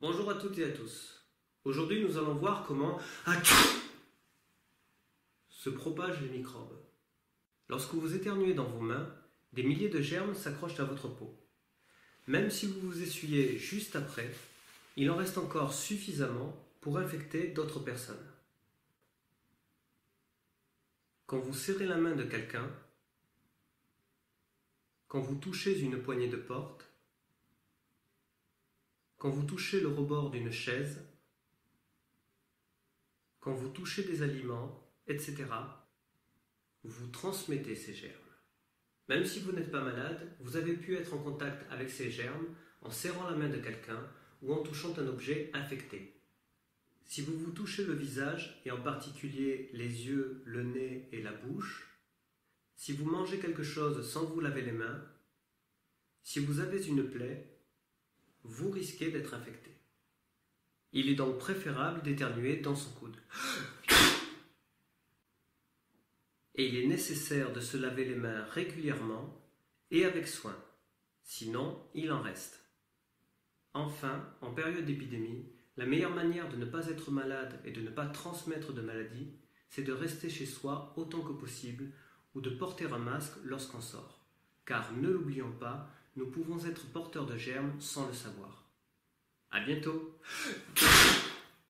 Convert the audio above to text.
Bonjour à toutes et à tous. Aujourd'hui, nous allons voir comment se propagent les microbes. Lorsque vous éternuez dans vos mains, des milliers de germes s'accrochent à votre peau. Même si vous vous essuyez juste après, il en reste encore suffisamment pour infecter d'autres personnes. Quand vous serrez la main de quelqu'un, quand vous touchez une poignée de porte, quand vous touchez le rebord d'une chaise, quand vous touchez des aliments, etc., vous transmettez ces germes. Même si vous n'êtes pas malade, vous avez pu être en contact avec ces germes en serrant la main de quelqu'un ou en touchant un objet infecté. Si vous vous touchez le visage, et en particulier les yeux, le nez et la bouche, si vous mangez quelque chose sans vous laver les mains, si vous avez une plaie, vous risquez d'être infecté. Il est donc préférable d'éternuer dans son coude. Et il est nécessaire de se laver les mains régulièrement et avec soin, sinon il en reste. Enfin, en période d'épidémie, la meilleure manière de ne pas être malade et de ne pas transmettre de maladie, c'est de rester chez soi autant que possible ou de porter un masque lorsqu'on sort. Car ne l'oublions pas, nous pouvons être porteurs de germes sans le savoir. À bientôt!